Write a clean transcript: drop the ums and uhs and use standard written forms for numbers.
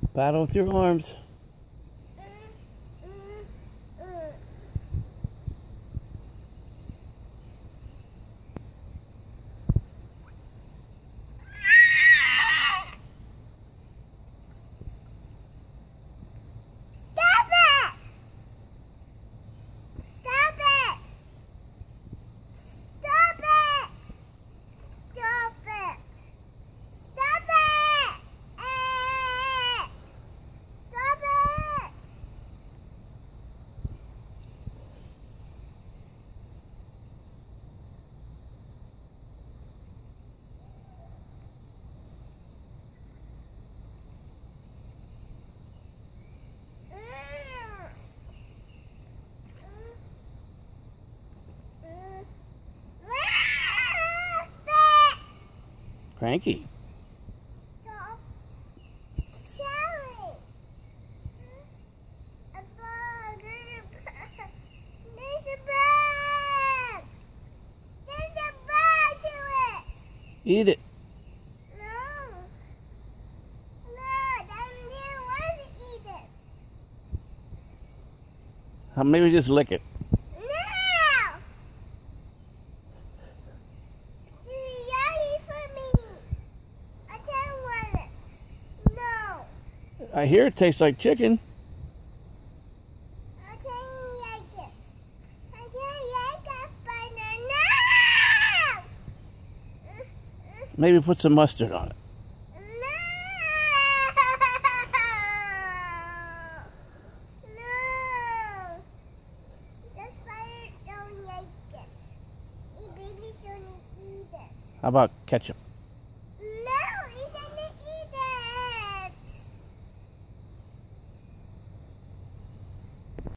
Paddle with your arms. Cranky. Stop shouting. A bug. There's a bug. There's a bug to it. Eat it. No. No, Daddy didn't want to eat it. Maybe just lick it. I hear it tastes like chicken. I can't like it. I can't like it, but no! Maybe put some mustard on it. No! No! The spider don't like it. The babies don't eat it. How about ketchup?